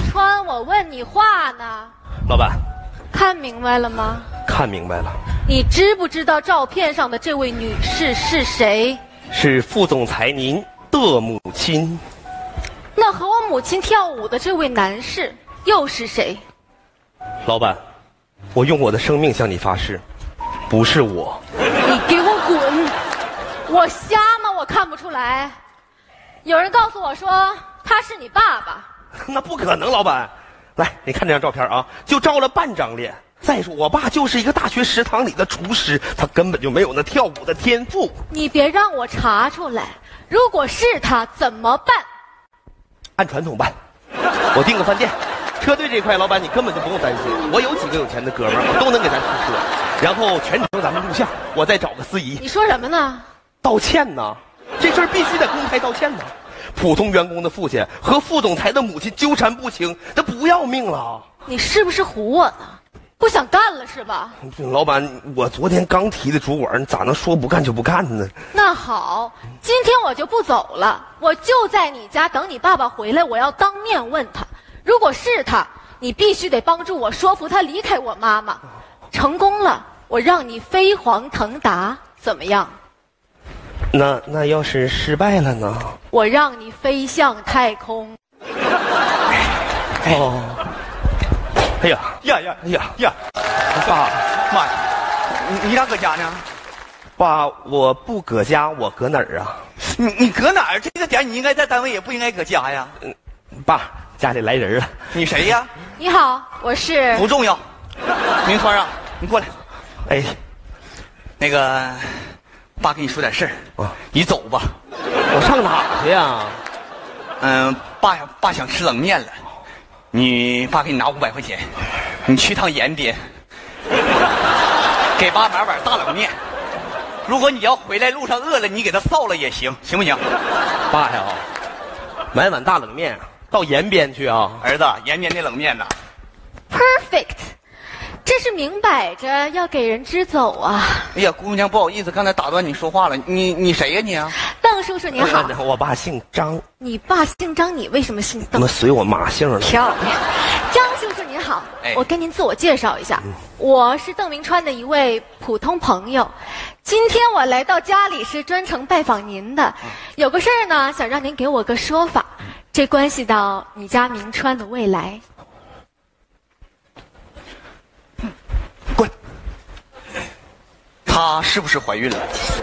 川，我问你话呢。 老板， 看明白了吗？ 看明白了。 你知不知道照片上的这位女士是谁？ 是副总裁您的母亲。 那和我母亲跳舞的这位男士又是谁？ 老板，我用我的生命向你发誓，不是我。 你给我滚！我瞎吗？我看不出来。有人告诉我说他是你爸爸。 那不可能，老板。来，你看这张照片啊，就照了半张脸。再说，我爸就是一个大学食堂里的厨师，他根本就没有那跳舞的天赋。 你别让我查出来，如果是他怎么办？ 按传统办，我订个饭店。车队这块，老板你根本就不用担心，我有几个有钱的哥们儿，我都能给咱出车，然后全程咱们录像，我再找个司仪。 你说什么呢？ 道歉呢？这事儿必须得公开道歉呢。普通员工的父亲和副总裁的母亲纠缠不清，他不要命了。 你是不是唬我呢？不想干了是吧？ 老板，我昨天刚提的主管，你咋能说不干就不干呢？ 那好，今天我就不走了，我就在你家等你爸爸回来，我要当面问他。如果是他，你必须得帮助我说服他离开我妈妈。成功了，我让你飞黄腾达，怎么样？ 那要是失败了呢？ 我让你飞向太空。 哦，哎呀，爸， 妈呀，你咋搁家呢？ 爸，我不搁家，我搁哪儿啊？ 你搁哪儿？这个点你应该在单位，也不应该搁家呀。 爸，家里来人了。 你谁呀？ 你好，我是。 不重要。明川啊，你过来。 哎， 那个，爸跟你说点事儿啊，你走吧。 我上哪去呀？ 爸想吃冷面了。爸给你拿500块钱，你去趟延边，给爸买碗大冷面。如果你要回来路上饿了，你给他臊了也行，行不行？ 爸呀，买碗大冷面到延边去啊！ 儿子，延边那冷面呢 ？Perfect， 这是明摆着要给人支走啊！ 哎呀，姑娘，不好意思，刚才打断你说话了。你谁呀你啊？ 邓叔叔你好。 我爸姓张。 你爸姓张，你为什么姓邓？ 那随我妈姓了。 漂亮。张叔叔您好，我跟您自我介绍一下，我是邓明川的一位普通朋友。今天我来到家里是专程拜访您的，有个事儿呢，想让您给我个说法，这关系到你家明川的未来。 滚！她是不是怀孕了？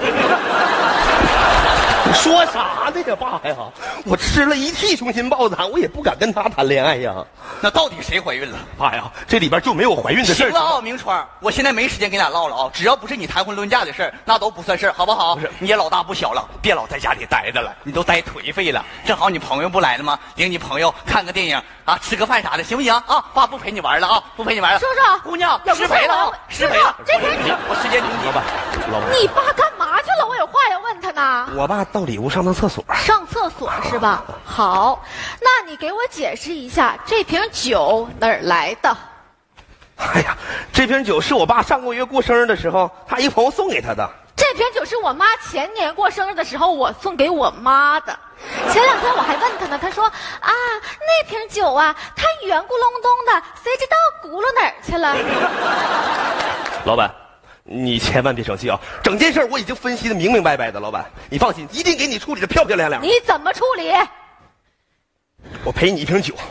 你说啥呢呀，爸呀！我吃了一屉雄心豹子胆，我也不敢跟他谈恋爱呀。 那到底谁怀孕了？ 爸呀，这里边就没有怀孕的事儿。 行了啊，明川，我现在没时间跟你俩唠了啊！只要不是你谈婚论嫁的事儿，那都不算事儿，好不好？你也老大不小了，别老在家里待着了，你都待颓废了。正好你朋友不来了吗？领你朋友看个电影啊，吃个饭啥的，行不行啊？爸不陪你玩了啊，不陪你玩了。 叔叔， 姑娘，失陪了啊，失陪了。 这边我时间紧急。 老板， 你爸干嘛去了？我有话要问他呢。 我爸到里屋上厕所。 上厕所是吧？好，那你给我解释一下这瓶酒哪儿来的？ 哎呀，这瓶酒是我爸上个月过生日的时候，他一个朋友送给他的。 这瓶酒是我妈前年过生日的时候我送给我妈的。前2天我还问他呢，他说啊，那瓶酒啊，它圆咕隆咚的，谁知道轱辘哪儿去了？ 老板，你千万别生气啊！整件事我已经分析的明明白白的，老板，你放心，一定给你处理的漂漂亮亮。 你怎么处理？ 我赔你1瓶酒。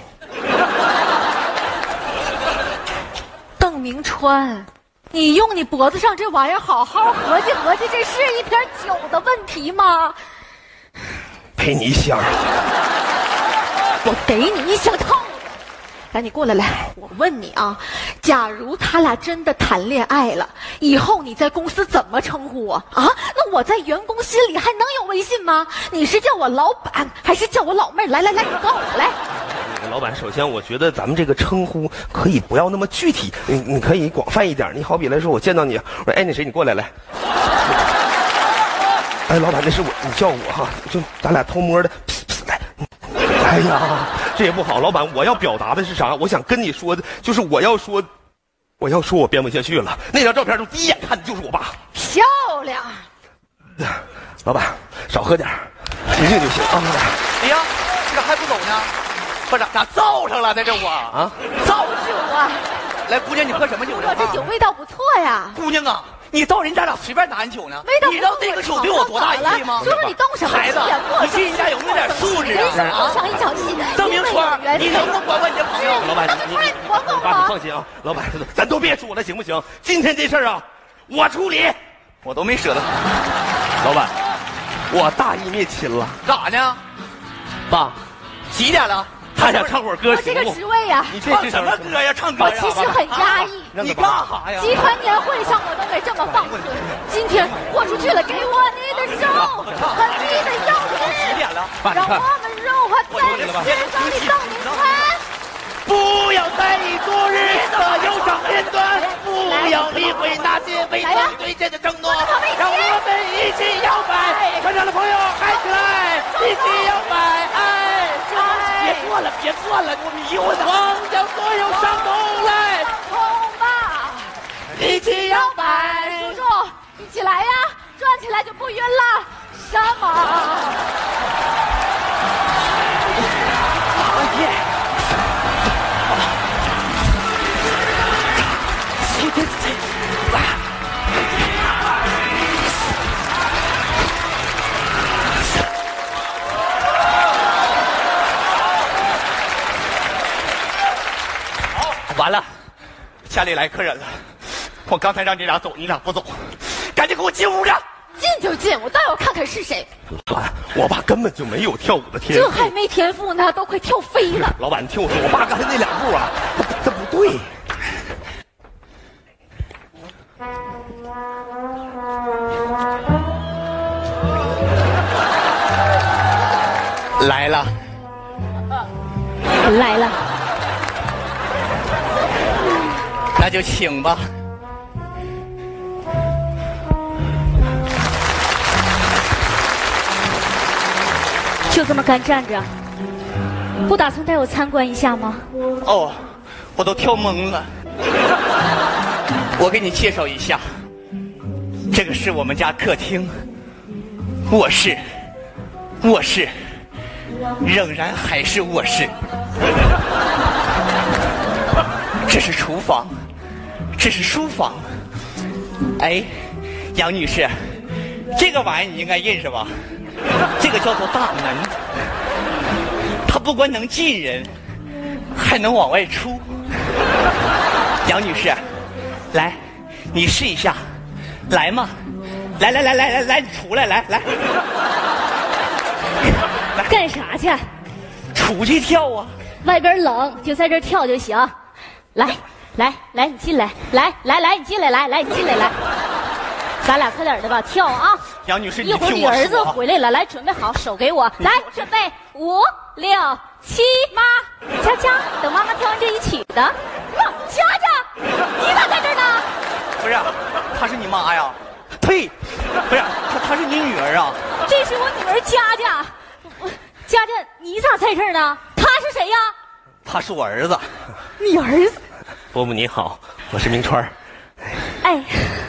邓明川，你用你脖子上这玩意儿好好合计合计，这是一瓶酒的问题吗？ 赔你1箱。 我给你1箱套的。来，你过来，我问你啊，假如他俩真的谈恋爱了，以后你在公司怎么称呼我啊？那我在员工心里还能有微信吗？你是叫我老板，还是叫我老妹儿？来，你告诉我来。 老板，首先我觉得咱们这个称呼可以不要那么具体，你可以广泛一点。你好比来说，我见到你，我说哎，那谁，你过来。哎，老板，那是我，你叫我哈，就咱俩偷摸的，来。哎呀，这也不好，老板，我要表达的是啥？我想跟你说的就是我要说我编不下去了。那张照片，第一眼看的就是我爸。 漂亮。 老板，少喝点，平静就行啊。 哎呀，这咋还不走呢？ 不是咋造上了？在这我啊， 造酒啊！ 来，姑娘，你喝什么酒呢？ 这酒味道不错呀。 姑娘啊，你到人家咋随便拿酒呢？ 味道你知道这个酒对我多大意义吗？ 叔叔，你动什么孩子，你对人家有没有点素质啊？ 上一场戏， 邓明川，你能不能管管你的朋友？ 老板，你放心啊，老板，咱都别说了，行不行？今天这事儿啊，我处理。 我都没舍得。 老板，我大义灭亲了。 干啥呢？ 爸， 几点了？ 他想唱会儿歌， 我这个职位呀， 你唱什么歌呀？唱歌呀？ 我其实很压抑。 你干啥呀？ 集团年会上我都没这么放肆，今天豁出去了，给我你的手和你的腰几点了？ 让我们融化在心上的邓明川。 不要在意昨日的忧伤片段，不要理会那些伪装对真的承诺，让我们一起摇摆。团长的朋友嗨起来，一起摇摆！别做了，我迷糊的。忘掉所有伤痛来， 痛吧， 一起摇摆。 叔叔，一起来呀，转起来就不晕了。什么？ 完了，家里来客人了。我刚才让你俩走，你俩不走，赶紧给我进屋去。 进就进，我倒要看看是谁。 老板，我爸根本就没有跳舞的天赋， 这还没天赋呢，都快跳飞了。 老板，你听我说，我爸刚才那两步啊，这不对。 来了， 来了， 那就请吧。 就这么干站着，不打算带我参观一下吗？ 哦，我都跳懵了。我给你介绍一下，这个是我们家客厅，卧室，仍然还是卧室。这是厨房，这是书房。哎，杨女士，这个玩意你应该认识吧？这个叫做大门，它不光能进人，还能往外出。杨女士，来，你试一下，来嘛，来，你出来，来， 干啥去？ 出去跳啊！ 外边冷，就在这儿跳就行。来，你进来，来，你进来，来，你进来，来，咱俩快点的吧，跳啊！ 杨女士， 一会儿你儿子回来了，来，准备好，手给我，来，准备5、6、7，妈，佳佳，等妈妈跳完这一曲的。哇，佳佳，你咋在这儿呢？ 不是，她是你妈呀？呸，不是，她是你女儿啊？ 这是我女儿佳佳。佳佳，你咋在这儿呢？他是谁呀？ 他是我儿子。 你儿子？ 伯母你好，我是明川。 哎，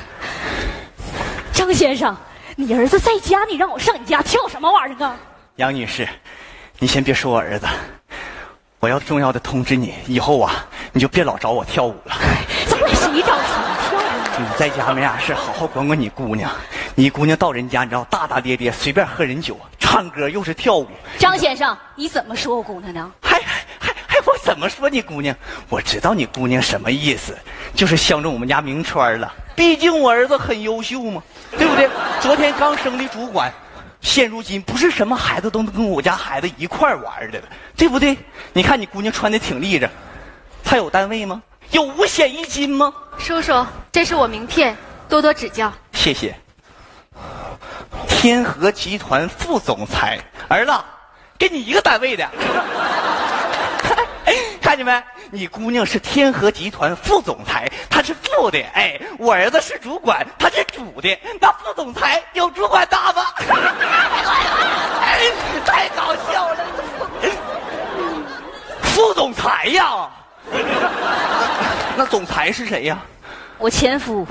张先生，你儿子在家，你让我上你家跳什么玩意儿啊？ 杨女士，你先别说我儿子，我要重要的通知你，以后啊，你就别老找我跳舞了。 咱俩谁找谁跳舞？ 你在家没啥事，好好管管你姑娘。你姑娘到人家，你知道大大咧咧，随便喝人酒，唱歌又是跳舞。 张先生，你怎么说我姑娘呢？ 还我怎么说你姑娘？我知道你姑娘什么意思，就是相中我们家明川了。毕竟我儿子很优秀嘛，对不对？昨天刚升的主管，现如今不是什么孩子都能跟我家孩子一块玩的了，对不对？你看你姑娘穿的挺立正，她有单位吗？有5险1金吗？ 叔叔，这是我名片，多多指教。 谢谢。天和集团副总裁，儿子，给你一个单位的。看见没？你姑娘是天和集团副总裁，她是副的。哎，我儿子是主管，他是主的。那副总裁有主管大吗？太搞笑了！副总裁呀？那总裁是谁呀？ 我前夫。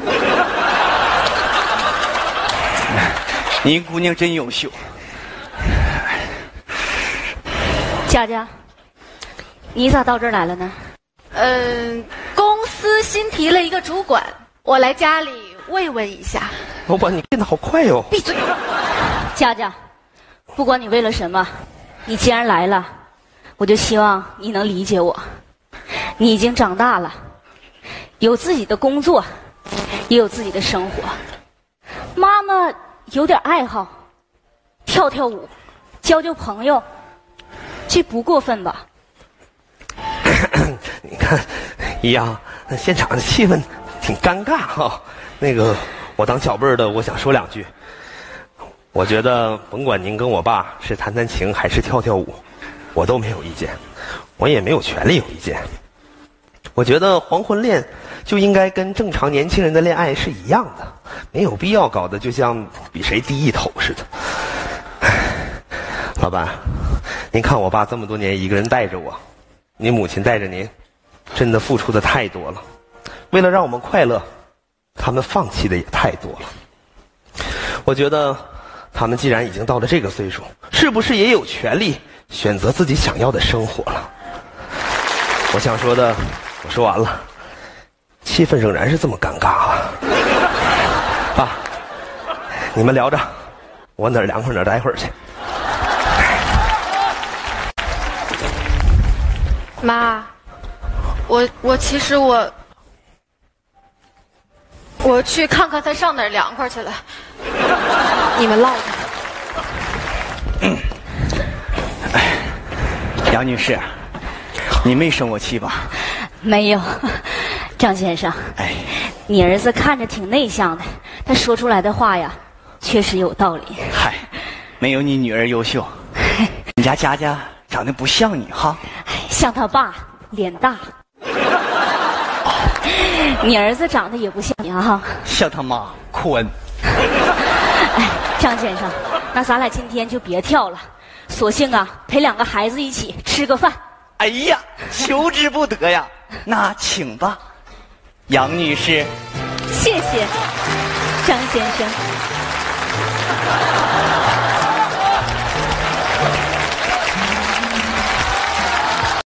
您姑娘真优秀。 佳佳， 你咋到这儿来了呢？ 公司新提了一个主管，我来家里慰问一下。 老板，你变得好快哟！ 闭嘴！ 佳佳，不管你为了什么，你既然来了，我就希望你能理解我。你已经长大了，有自己的工作，也有自己的生活。妈妈有点爱好，跳跳舞，交交朋友，这不过分吧？ 你看，一样，现场的气氛挺尴尬哈。那个，我当小辈儿的，我想说两句。我觉得，甭管您跟我爸是谈谈情还是跳跳舞，我都没有意见，我也没有权利有意见。我觉得黄昏恋就应该跟正常年轻人的恋爱是一样的，没有必要搞得就像比谁低一头似的。老板，您看我爸这么多年一个人带着我，您母亲带着您，真的付出的太多了。为了让我们快乐，他们放弃的也太多了。我觉得他们既然已经到了这个岁数，是不是也有权利选择自己想要的生活了？我想说的我说完了，气氛仍然是这么尴尬啊！爸，你们聊着，我哪儿凉快哪儿待会儿去。 妈，我其实我去看看他上哪儿凉快去了，你们唠着。 杨女士，你没生我气吧？ 没有，张先生。 哎， 你儿子看着挺内向的，他说出来的话呀，确实有道理。 嗨，没有你女儿优秀。你家佳佳长得不像你哈。 像他爸，脸大。你儿子长得也不像你啊。 像他妈宽。 哎，张先生，那咱俩今天就别跳了，索性啊陪两个孩子一起吃个饭。 哎呀，求之不得呀！那请吧，杨女士。 谢谢，张先生。